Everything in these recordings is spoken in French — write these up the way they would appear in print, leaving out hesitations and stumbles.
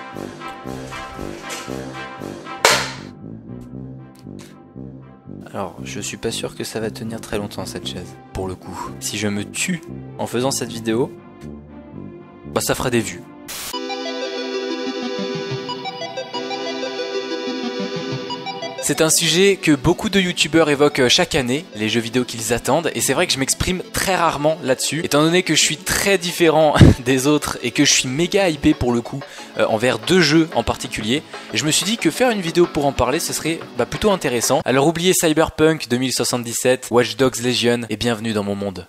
Alors, je suis pas sûr que ça va tenir très longtemps cette chaise, pour le coup. Si je me tue en faisant cette vidéo, bah ça fera des vues. C'est un sujet que beaucoup de youtubeurs évoquent chaque année, les jeux vidéo qu'ils attendent, et c'est vrai que je m'exprime très rarement là-dessus, étant donné que je suis très différent des autres et que je suis méga hypé pour le coup envers deux jeux en particulier, et je me suis dit que faire une vidéo pour en parler ce serait plutôt intéressant. Alors oubliez Cyberpunk 2077, Watch Dogs Legion et bienvenue dans mon monde.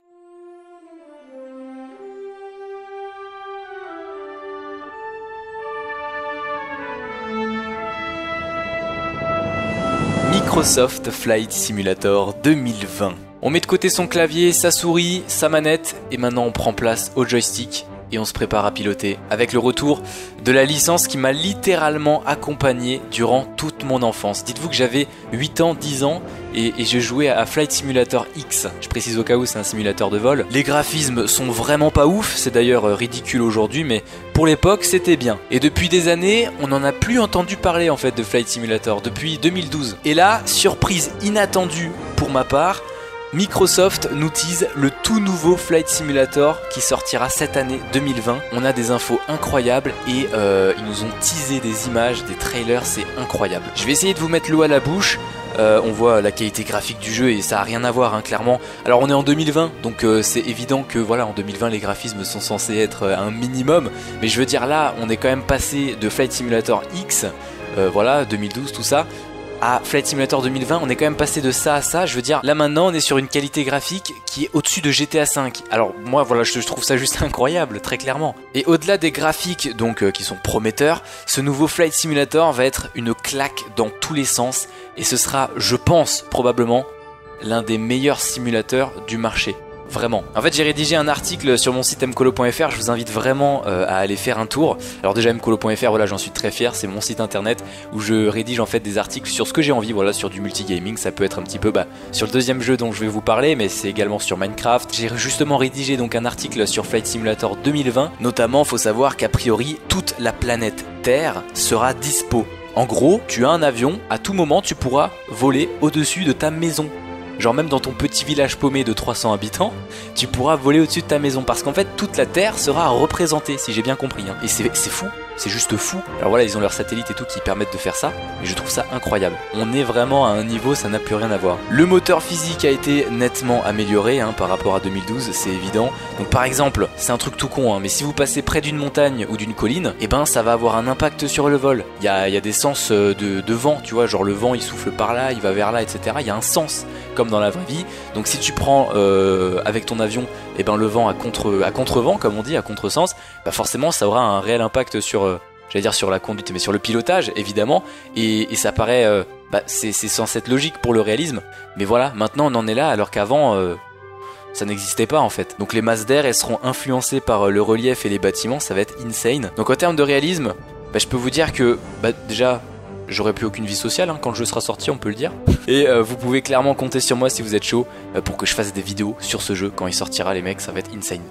Microsoft Flight Simulator 2020. On met de côté son clavier, sa souris, sa manette et maintenant on prend place au joystick et on se prépare à piloter avec le retour de la licence qui m'a littéralement accompagné durant toute mon enfance. Dites-vous que j'avais 8 ans, 10 ans et je jouais à Flight Simulator X. Je précise au cas où c'est un simulateur de vol. Les graphismes sont vraiment pas ouf, c'est d'ailleurs ridicule aujourd'hui, mais pour l'époque c'était bien. Et depuis des années, on n'en a plus entendu parler en fait de Flight Simulator, depuis 2012. Et là, surprise inattendue pour ma part, Microsoft nous tease le tout nouveau Flight Simulator qui sortira cette année 2020. On a des infos incroyables et ils nous ont teasé des images, des trailers, c'est incroyable. Je vais essayer de vous mettre l'eau à la bouche. On voit la qualité graphique du jeu et ça a rien à voir hein, clairement. Alors on est en 2020 donc c'est évident que voilà en 2020 les graphismes sont censés être un minimum. Mais je veux dire là on est quand même passé de Flight Simulator X, voilà 2012 tout ça, à Flight Simulator 2020, on est quand même passé de ça à ça. Je veux dire, là maintenant, on est sur une qualité graphique qui est au-dessus de GTA V. Alors moi, voilà, je trouve ça juste incroyable, très clairement. Et au-delà des graphiques, donc qui sont prometteurs, ce nouveau Flight Simulator va être une claque dans tous les sens. Et ce sera, je pense, probablement l'un des meilleurs simulateurs du marché. Vraiment. En fait, j'ai rédigé un article sur mon site mcolo.fr, je vous invite vraiment à aller faire un tour. Alors déjà mcolo.fr, voilà, j'en suis très fier, c'est mon site internet où je rédige en fait des articles sur ce que j'ai envie, voilà, sur du multigaming, ça peut être un petit peu sur le deuxième jeu dont je vais vous parler, mais c'est également sur Minecraft. J'ai justement rédigé donc un article sur Flight Simulator 2020, notamment faut savoir qu'a priori toute la planète Terre sera dispo. En gros, tu as un avion, à tout moment tu pourras voler au-dessus de ta maison. Genre même dans ton petit village paumé de 300 habitants, tu pourras voler au-dessus de ta maison. Parce qu'en fait, toute la Terre sera représentée, si j'ai bien compris. Hein. Et c'est fou, c'est juste fou. Alors voilà, ils ont leurs satellites et tout qui permettent de faire ça. Mais je trouve ça incroyable. On est vraiment à un niveau, ça n'a plus rien à voir. Le moteur physique a été nettement amélioré hein, par rapport à 2012, c'est évident. Donc par exemple, c'est un truc tout con, hein, mais si vous passez près d'une montagne ou d'une colline, eh ben ça va avoir un impact sur le vol. Il y a des sens de vent, tu vois, genre le vent il souffle par là, il va vers là, etc. Il y a un sens, comme dans la vraie vie. Donc si tu prends avec ton avion et ben le vent à contre-vent comme on dit, à contre-sens, bah forcément ça aura un réel impact sur j'allais dire sur la conduite mais sur le pilotage évidemment et ça paraît c'est censé être logique pour le réalisme, mais voilà maintenant on en est là alors qu'avant ça n'existait pas en fait. Donc les masses d'air elles seront influencées par le relief et les bâtiments, ça va être insane. Donc en termes de réalisme, je peux vous dire que déjà j'aurai plus aucune vie sociale hein, quand le jeu sera sorti, on peut le dire. Et vous pouvez clairement compter sur moi si vous êtes chaud pour que je fasse des vidéos sur ce jeu quand il sortira les mecs, ça va être insane.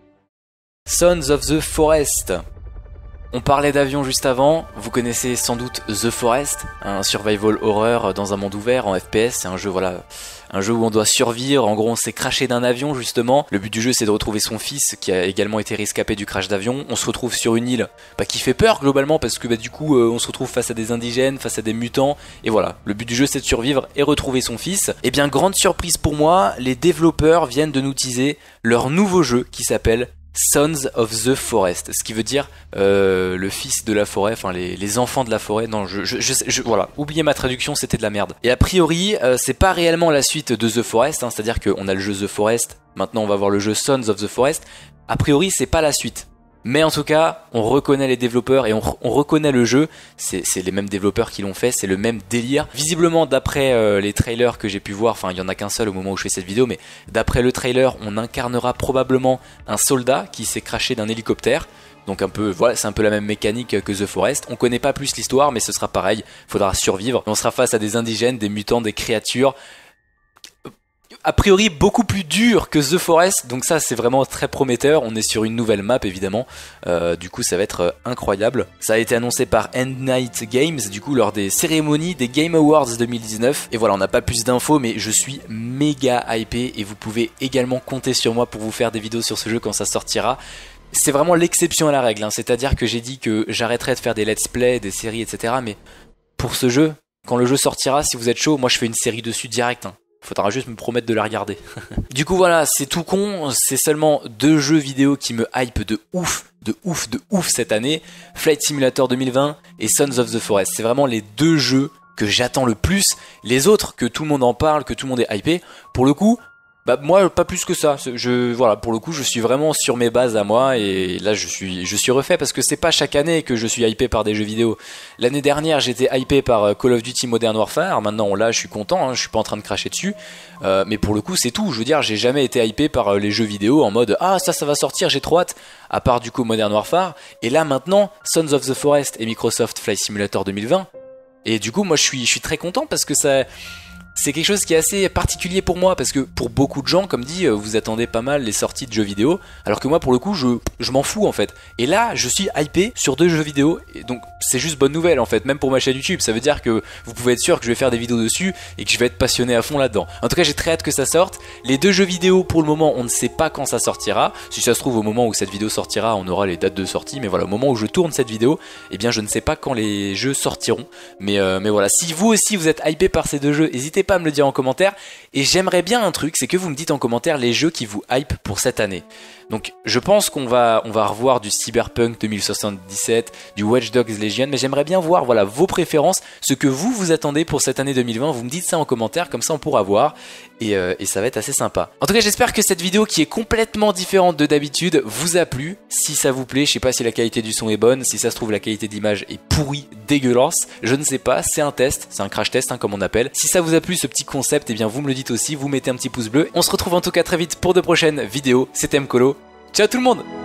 Sons of the Forest. On parlait d'avion juste avant, vous connaissez sans doute The Forest, un survival horror dans un monde ouvert en FPS, c'est un jeu voilà, un jeu où on doit survivre, en gros on s'est crashé d'un avion justement, le but du jeu c'est de retrouver son fils qui a également été rescapé du crash d'avion, on se retrouve sur une île qui fait peur globalement parce que du coup on se retrouve face à des indigènes, face à des mutants, et voilà, le but du jeu c'est de survivre et retrouver son fils. Et bien grande surprise pour moi, les développeurs viennent de nous teaser leur nouveau jeu qui s'appelle Sons of the Forest, ce qui veut dire le fils de la forêt, enfin les enfants de la forêt. Non, voilà, oubliez ma traduction, c'était de la merde. Et a priori, c'est pas réellement la suite de The Forest, hein, c'est-à-dire qu'on a le jeu The Forest, maintenant on va voir le jeu Sons of the Forest. A priori, c'est pas la suite. Mais en tout cas, on reconnaît les développeurs et on reconnaît le jeu. C'est les mêmes développeurs qui l'ont fait, c'est le même délire. Visiblement, d'après les trailers que j'ai pu voir, enfin il y en a qu'un seul au moment où je fais cette vidéo, mais d'après le trailer, on incarnera probablement un soldat qui s'est crashé d'un hélicoptère. Donc un peu, voilà, c'est un peu la même mécanique que The Forest. On connaît pas plus l'histoire, mais ce sera pareil. Faudra survivre. On sera face à des indigènes, des mutants, des créatures. a priori beaucoup plus dur que The Forest, donc ça c'est vraiment très prometteur. On est sur une nouvelle map évidemment, du coup ça va être incroyable. Ça a été annoncé par End Night Games, du coup lors des cérémonies des Game Awards 2019. Et voilà, on n'a pas plus d'infos, mais je suis méga hypé et vous pouvez également compter sur moi pour vous faire des vidéos sur ce jeu quand ça sortira. C'est vraiment l'exception à la règle, hein. C'est-à-dire que j'ai dit que j'arrêterais de faire des let's play, des séries, etc. Mais pour ce jeu, quand le jeu sortira, si vous êtes chaud, moi je fais une série dessus direct, hein. Faudra juste me promettre de la regarder. Du coup voilà, c'est tout con, c'est seulement 2 jeux vidéo qui me hype de ouf cette année. Flight Simulator 2020 et Sons of the Forest. C'est vraiment les 2 jeux que j'attends le plus. Les autres, que tout le monde en parle, que tout le monde est hypé, pour le coup, bah moi pas plus que ça. Voilà, pour le coup je suis vraiment sur mes bases à moi et là je suis refait parce que c'est pas chaque année que je suis hypé par des jeux vidéo. L'année dernière j'étais hypé par Call of Duty Modern Warfare. Maintenant là je suis content, hein, je suis pas en train de cracher dessus. Mais pour le coup c'est tout. Je veux dire, j'ai jamais été hypé par les jeux vidéo en mode ah ça va sortir, j'ai trop hâte. À part du coup Modern Warfare. Et là maintenant Sons of the Forest et Microsoft Flight Simulator 2020. Et du coup moi je suis très content parce que ça... C'est quelque chose qui est assez particulier pour moi parce que pour beaucoup de gens, comme dit, vous attendez pas mal les sorties de jeux vidéo, alors que moi pour le coup je m'en fous en fait. Et là je suis hypé sur 2 jeux vidéo, et donc c'est juste bonne nouvelle en fait, même pour ma chaîne YouTube. Ça veut dire que vous pouvez être sûr que je vais faire des vidéos dessus et que je vais être passionné à fond là-dedans. En tout cas j'ai très hâte que ça sorte. Les 2 jeux vidéo pour le moment on ne sait pas quand ça sortira. Si ça se trouve au moment où cette vidéo sortira on aura les dates de sortie, mais voilà, au moment où je tourne cette vidéo, eh bien je ne sais pas quand les jeux sortiront. Mais voilà, si vous aussi vous êtes hypé par ces 2 jeux, n'hésitez pas à me le dire en commentaire. Et j'aimerais bien un truc, c'est que vous me dites en commentaire les jeux qui vous hype pour cette année. Donc je pense qu'on va revoir du Cyberpunk 2077, du Watch Dogs Legion, mais j'aimerais bien voir voilà vos préférences, ce que vous attendez pour cette année 2020. Vous me dites ça en commentaire, comme ça on pourra voir et ça va être assez sympa. En tout cas j'espère que cette vidéo qui est complètement différente de d'habitude vous a plu. Si ça vous plaît, je sais pas si la qualité du son est bonne, si ça se trouve la qualité d'image est pourrie, dégueulasse, je ne sais pas, c'est un test, c'est un crash test hein, comme on appelle. Si ça vous a plu ce petit concept, eh bien vous me le dites aussi, vous mettez un petit pouce bleu. On se retrouve en tout cas très vite pour de prochaines vidéos. C'était Mkolo. Ciao tout le monde!